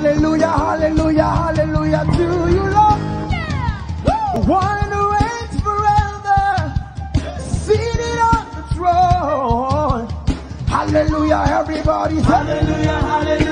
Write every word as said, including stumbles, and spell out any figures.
Hallelujah, hallelujah, hallelujah to you, Lord. One who reigns forever, seated on the throne. Hallelujah, everybody. Hallelujah, hallelujah.